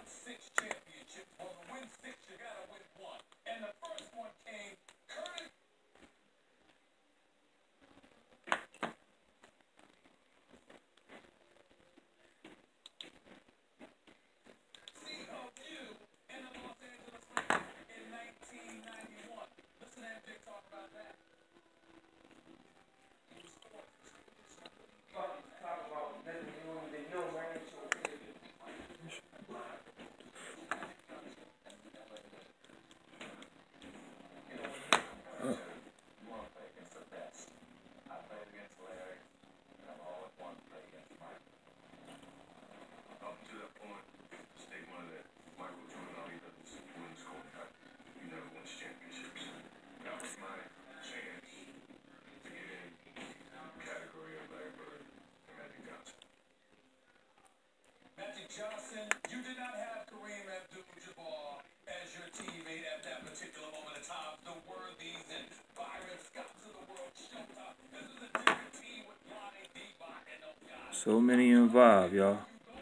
Johnson, you did not have Kareem Abdul-Jabbar as your teammate at that particular moment in time. The Worthies and Byron Scotts of the world showed up. This is a different team with Lonnie Bebop and those guys. So many involved, y'all.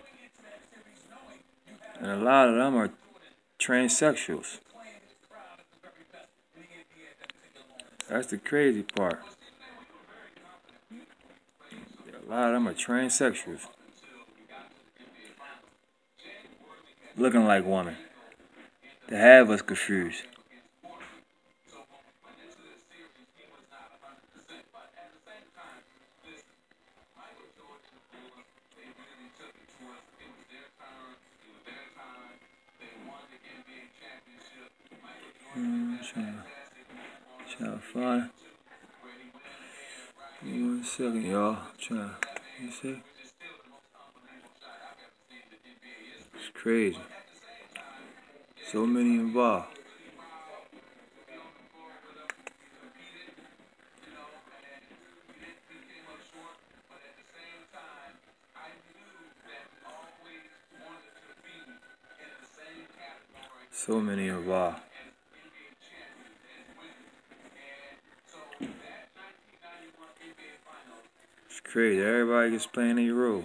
And a lot of them are transsexuals. That's the crazy part. A lot of them are transsexuals. Looking like women. To have us confused. Trying to find. Give me 1 second, y'all. You see? It's crazy. So many involved. So many involved. It's crazy. Everybody gets playing their role.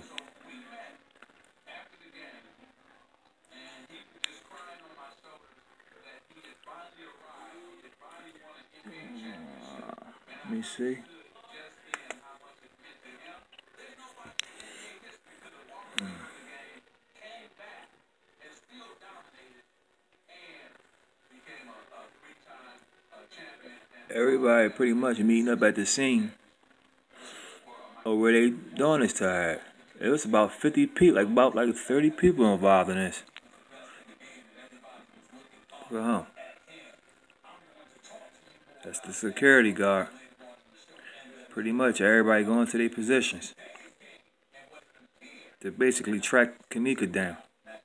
Let me see. Everybody pretty much meeting up at the scene or where they doing this to her. It was about 50 people, about 30 people involved in this. That's the security guard. Pretty much everybody going to their positions to basically track Kamika down.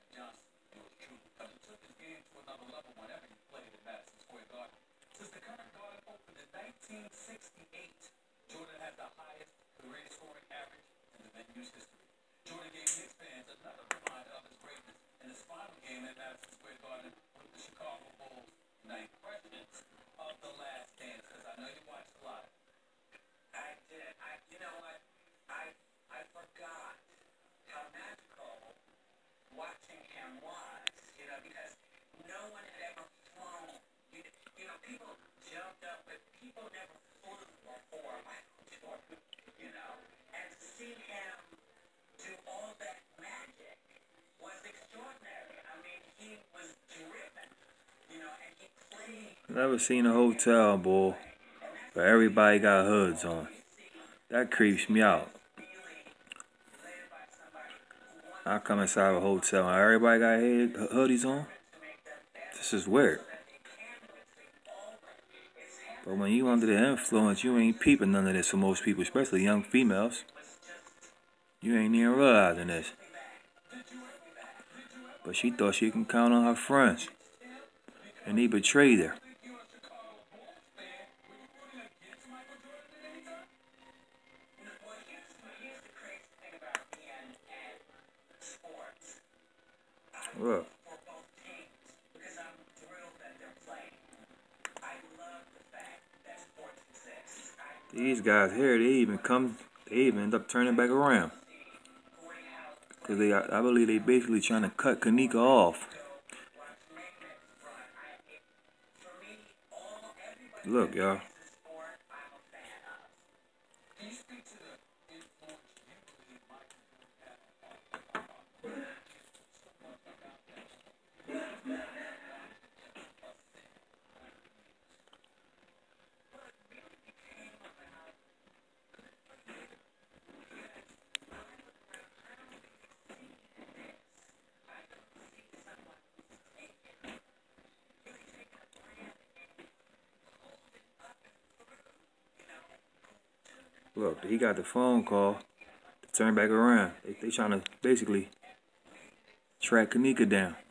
Never seen a hotel, boy, but everybody got hoods on. That creeps me out. I come inside a hotel and everybody got hoodies on. This is weird. But when you under the influence, you ain't peeping none of this for most people, especially young females. You ain't even realizing this. But she thought she can count on her friends. And he betrayed her. Look. These guys here, they even end up turning back around. Because I believe they basically trying to cut Kanika off. Look, y'all. Look, he got the phone call to turn back around. They trying to basically track Kanika down.